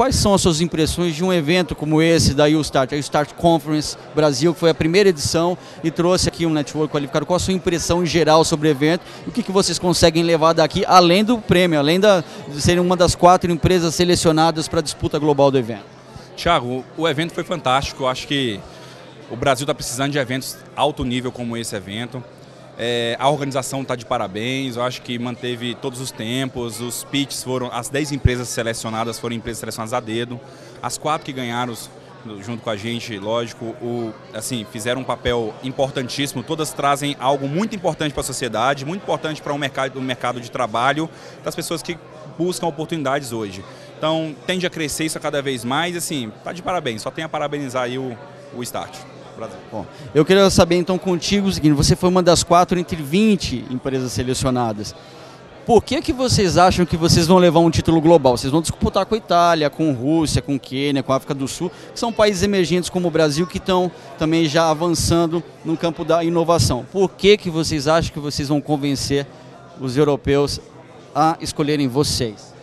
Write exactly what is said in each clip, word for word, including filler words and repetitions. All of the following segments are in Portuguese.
quais são as suas impressões de um evento como esse da YouStart, a YouStart Conference Brasil, que foi a primeira edição e trouxe aqui um network qualificado? Qual a sua impressão em geral sobre o evento? E o que, que vocês conseguem levar daqui, além do prêmio, além da, de serem uma das quatro empresas selecionadas para a disputa global do evento? Tiago, o evento foi fantástico. Eu acho que o Brasil está precisando de eventos alto nível como esse evento. É, a organização está de parabéns, eu acho que manteve todos os tempos, os pitches foram, as dez empresas selecionadas foram empresas selecionadas a dedo, as quatro que ganharam junto com a gente, lógico, o, assim, fizeram um papel importantíssimo, todas trazem algo muito importante para a sociedade, muito importante para o mercado, o mercado de trabalho, das pessoas que buscam oportunidades hoje. Então, tende a crescer isso cada vez mais, assim, está de parabéns, só tenho a parabenizar aí o, o Start. Bom, eu queria saber então contigo o seguinte: você foi uma das quatro entre vinte empresas selecionadas. Por que que vocês acham que vocês vão levar um título global? Vocês vão disputar com a Itália, com a Rússia, com a Quênia, com a África do Sul, que são países emergentes como o Brasil que estão também já avançando no campo da inovação. Por que que vocês acham que vocês vão convencer os europeus a escolherem vocês?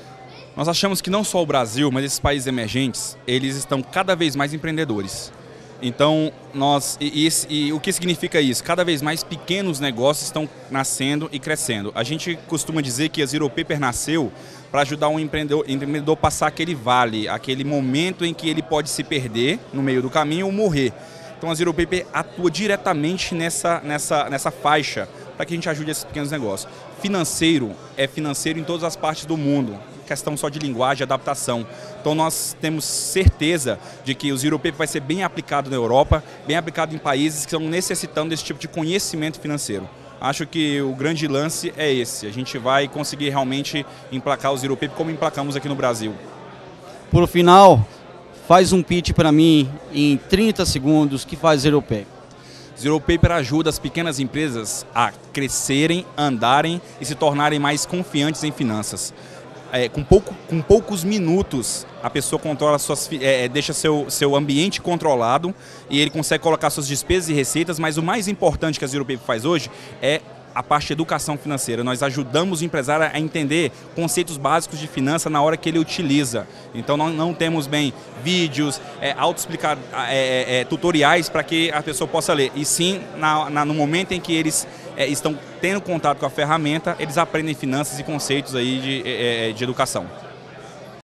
Nós achamos que não só o Brasil, mas esses países emergentes, eles estão cada vez mais empreendedores. Então, nós, e, e, e o que significa isso? Cada vez mais pequenos negócios estão nascendo e crescendo. A gente costuma dizer que a Zero Paper nasceu para ajudar um empreendedor, empreendedor a passar aquele vale, aquele momento em que ele pode se perder no meio do caminho ou morrer. Então, a Zero Paper atua diretamente nessa, nessa, nessa faixa para que a gente ajude esses pequenos negócios. Financeiro é financeiro em todas as partes do mundo. Questão só de linguagem, adaptação. Então nós temos certeza de que o Zero Paper vai ser bem aplicado na Europa, bem aplicado em países que estão necessitando desse tipo de conhecimento financeiro. Acho que o grande lance é esse, a gente vai conseguir realmente emplacar o Zero Paper como emplacamos aqui no Brasil. Por final, faz um pitch para mim em trinta segundos que faz Zero Paper. Zero Paper ajuda as pequenas empresas a crescerem, andarem e se tornarem mais confiantes em finanças. É, com, pouco, com poucos minutos a pessoa controla suas, é, deixa seu, seu ambiente controlado e ele consegue colocar suas despesas e receitas, mas o mais importante que a Zero Paper faz hoje é a parte de educação financeira. Nós ajudamos o empresário a entender conceitos básicos de finança na hora que ele utiliza. Então não, não temos bem vídeos, é, auto-explicar, é, é, tutoriais para que a pessoa possa ler. E sim, na, na, no momento em que eles é, estão tendo contato com a ferramenta, eles aprendem finanças e conceitos aí de, é, de educação.